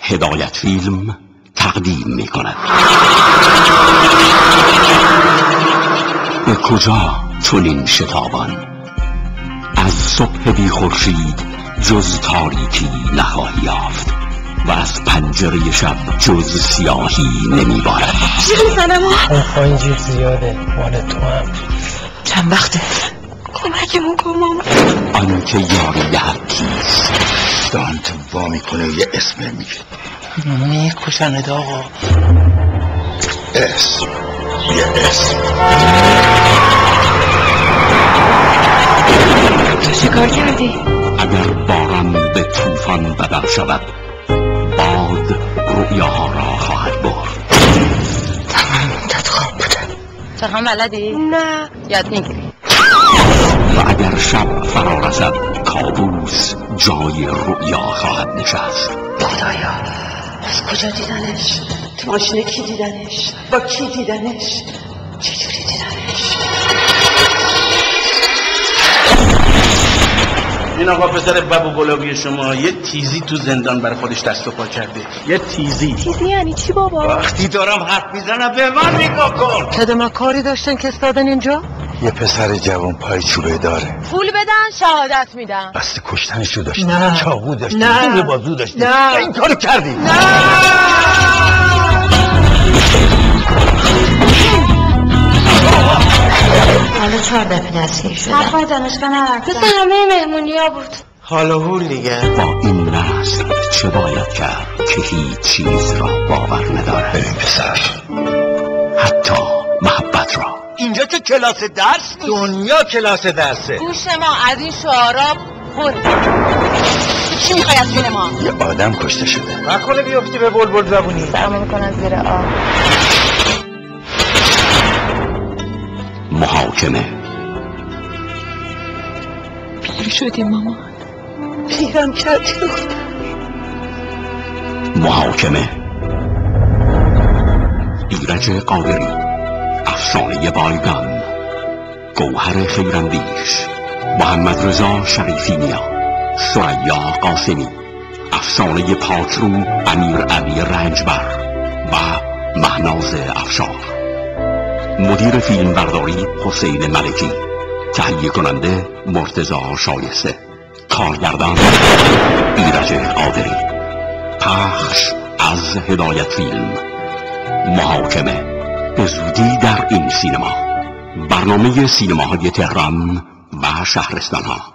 هدایت فیلم تقدیم می کند. به کجا چنین شتابان؟ از صبح بی خورشید جز تاریکی نخواهی یافت و از پنجره شب جز سیاهی نمی بارد. چی میزنم؟ اون خواهی جیب زیاده مال تو هم. چند وقته؟ کمکمون کن ماما. آنکه یاری حقیست دارن تو وا میکنه یه اسم میگه میکشنه آقا. اسم یه اسم. تو چه کار کردی؟ اگر باران به طوفان بدل شود باد رؤیاها را خواهد برد. مدت خواب بودم. چرخان بلدی؟ نه. یاد میگیری. و اگر شب فرا رسد کابوس جای رؤیا خواهد نشست. خدایا از کجا دیدنش؟ تو ماشین کی دیدنش؟ با کی دیدنش؟ چجوری دیدنش؟ این آقا پسر بابو گلابی شما یه تیزی تو زندان برای خودش دست و پا کرده. یه تیزی یعنی چی بابا؟ وقتی دارم حرف میزنم به من نگاه کن. خدمت کاری داشتن که استادن اینجا؟ یه پسر جوان پای چوبه داره. پول بدن شهادت میدم. قصد کشتنشو داشتی. نه. چاقو داشتی. نه. پول بازو داشتی. نه. این کارو کردی. نه. حالا 4 دفعه دستگیر شدم. حرفای دانشگاه نرفتم. مثل همه مهمونی ها بود. حال و حول دیگه. با این نسل چه باید کرد که هیچ چیز را باور ندارد؟ ببین پسر حتی محبت را. اینجا که کلاس درس نیست. دنیا کلاس درسه. گوش ما از این شعارا پر. چی میخوای از جون ما؟ یه آدم کشته شده. نکنه بیفتی به بلبل زبونی. سرمون میکنن زیر آب. محاکمه. پیر شدی مامان. پیرم کردی. محاکمه. ایرج قادری. افسانه بایگان. گوهر خیراندیش. محمد رضا شریفی نیا. ثریا قاسمی. افسانه پاکرو امیر علی رنجبر و مهناز افشار. مدیر فیلم برداری حسین ملکی. تهیه کننده مرتضی شایسته. کارگردان ایرج قادری. پخش از هدایت فیلم. محاکمه به زودی در این سینما. برنامه سینماهای تهران و شهرستانها.